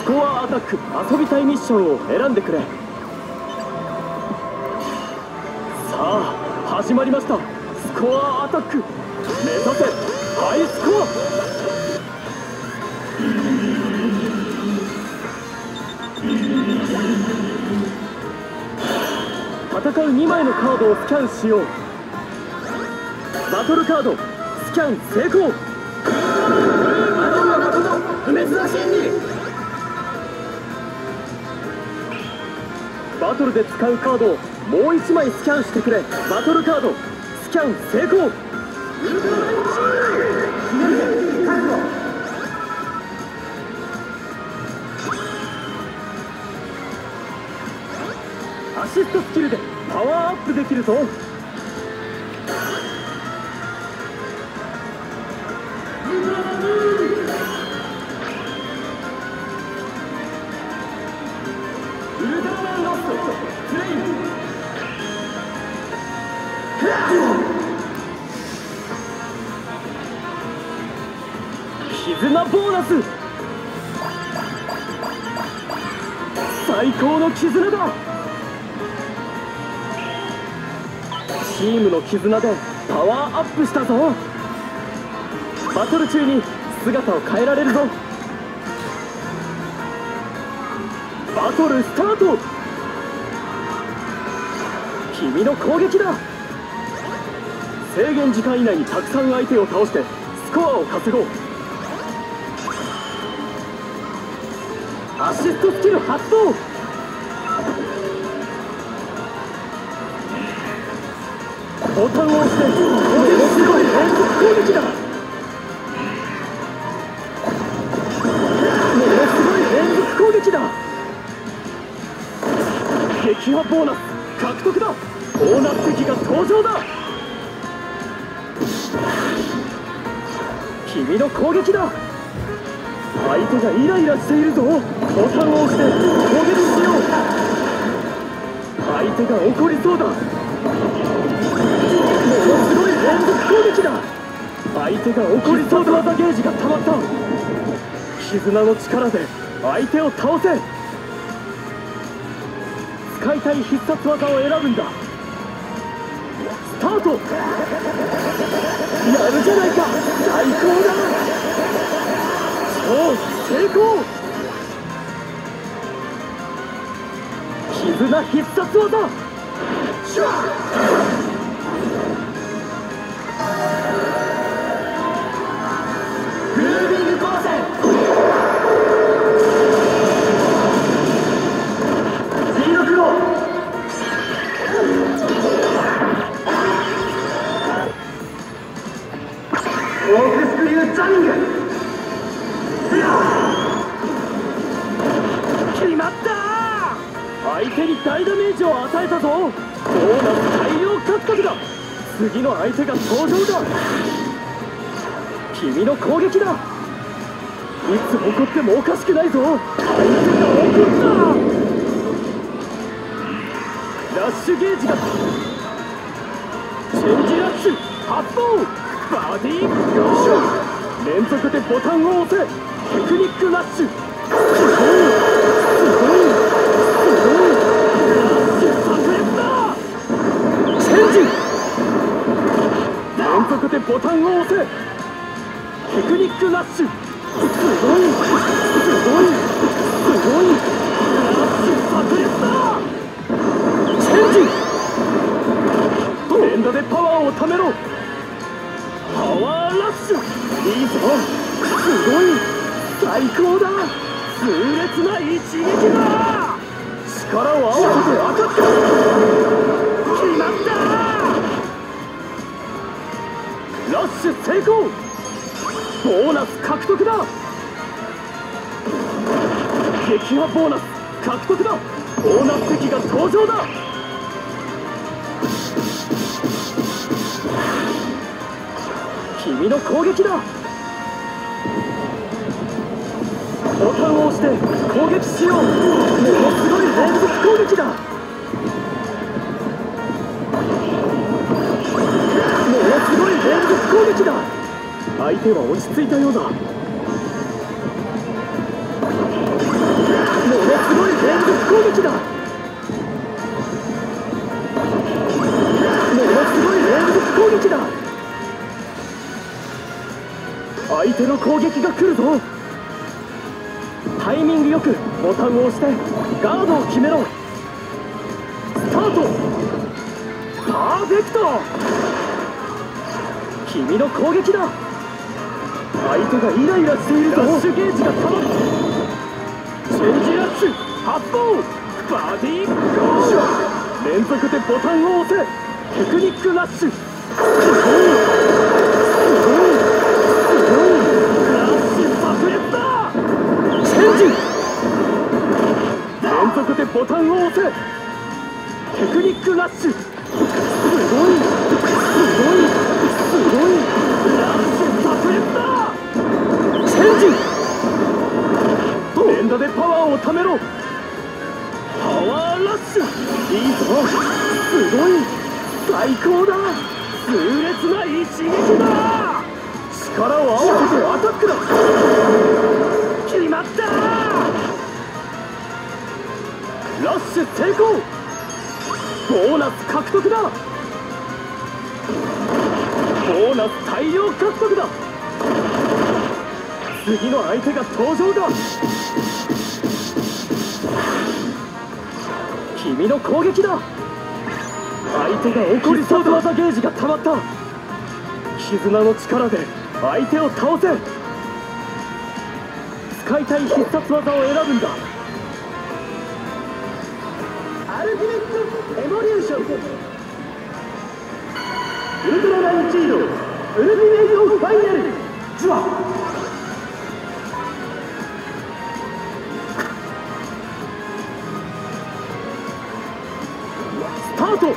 スコアアタック遊びたいミッションを選んでくれ。さあ始まりました。スコアアタック目指せハイスコア。戦う2枚のカードをスキャンしよう。バトルカードスキャン成功。珍しい。バトルで使うカードをもう1枚スキャンしてくれ。バトルカードスキャン成功。アシストスキルでパワーアップできるぞ。ウルトラマンロストプレイ。絆ボーナス。最高の絆だ。チームの絆でパワーアップしたぞ。バトル中に姿を変えられるぞ。バトルスタート。君の攻撃だ。制限時間以内にたくさん相手を倒してスコアを稼ごう。アシストスキル発動。ボタンを押してものすごい連続攻撃だ。ものすごい連続攻撃だ。撃破ボーナス獲得だ。ボーナス敵が登場だ。君の攻撃だ。相手がイライラしているぞ。ボタンを押して攻撃しよう。相手が怒りそうだ。ものすごい連続攻撃だ。相手が怒りそうだ。技ゲージが溜まった。絆の力で相手を倒せ。使いたい必殺技を選ぶんだ。スタート。やるじゃないか。最高だ。超成功。絆必殺技。シュワッ。グルービング光線。16号。オークスクリュージャミング。決まった。相手に大ダメージを与えたぞ。ボーナス大量獲得だ。次の相手が登場だ。君の攻撃だ。いつ起こってもおかしくないぞ。相手が怒った。ラッシュゲージが。チェンジラッシュ発動。バディゴー。連続でボタンを押せ。テクニックラッシュ。すごいすごいすごい。ラッシュ炸裂だ。チェンジ。連続でボタンを押せ。テクニックラッシュ。すごいすごいすごい。ラッシュ炸裂だ。チェンジ。連打でパワーをためろ。パワーラッシュ。いいぞ。すごい最高だ。痛烈な一撃だ。力を合わせてアタック。決まった。ラッシュ成功。ボーナス獲得だ。撃破ボーナス獲得だ。ボーナス敵が登場だ。君の攻撃だ。ボタンを押して攻撃しよう。ものすごい連続攻撃だ。ものすごい連続攻撃だ。相手は落ち着いたようだ。 連続攻撃だ。ものすごい連続攻撃だ。相手の攻撃が来るぞ。タイミングよくボタンを押してガードを決めろ。スタート。パーフェクト。君の攻撃だ。相手がイライラしているぞ。ラッシュゲージが溜まる。チェンジラッシュ発動。バディゴー。連続でボタンを押せ。テクニックラッシュ。すごいすごいすごい。ラッシュ炸裂だ。チェンジ。連続でボタンを押せ。テクニックラッシュ。すごいすごいすごい。ラッシュ炸裂だ。チェンジ。連打でパワーをためろ。パワーラッシュ。いいぞ。すごい最高だ。痛烈な一撃だ。力を合わせてアタックだ。決まった。ラッシュ成功。ボーナス獲得だ。ボーナス大量獲得だ。次の相手が登場だ。君の攻撃だ。相手が怒りそうだ。技ゲージが溜まった。絆の力で相手を倒せ。使いたい必殺技を選ぶんだ。アルティメットエボリューション。ウルトララインチードウルティメイトファイナルジュワ。スタート。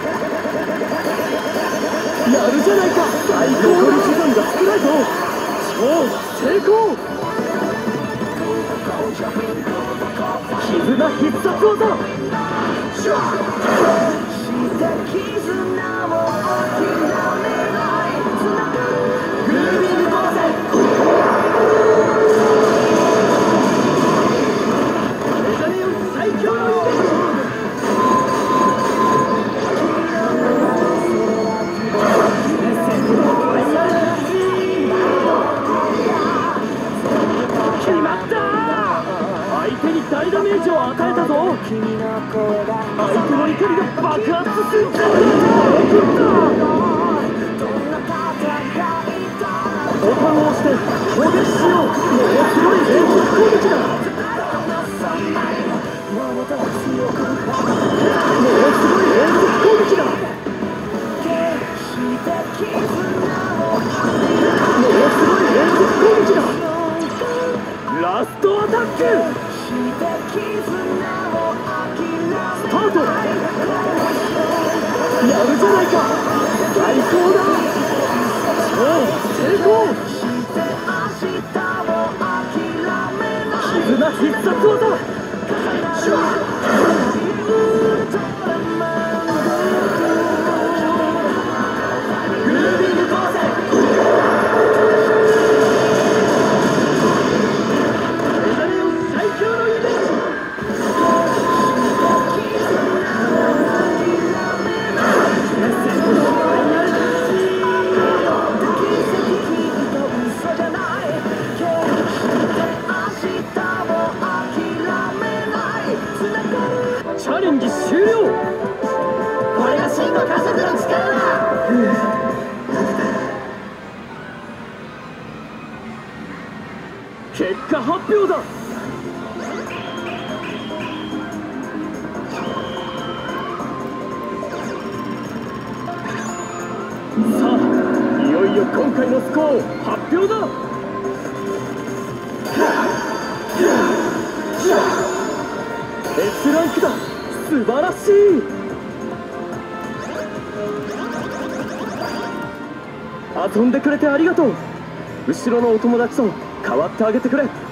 やるじゃないか。残り時間が少ないぞ。超成功。絆必殺技。グルービング光線。メザネオン最強のイベント。大ダメージを与えたぞ。相手の怒りが爆発する。ボタンを押して攻撃しよう。ものすごい連続攻撃だ。ものすごい連続攻撃だ。ものすごい連続攻撃だ。ラストアタック。スタート。やるじゃないか。最高だ。超成功。絆必殺技。グルービング光線。チャレンジ終了。これが真の家族の力だ。結果発表だ。さあ、いよいよ今回のスコアを発表だ。S ランクだ。素晴らしい。遊んでくれてありがとう。後ろのお友達と代わってあげてくれ。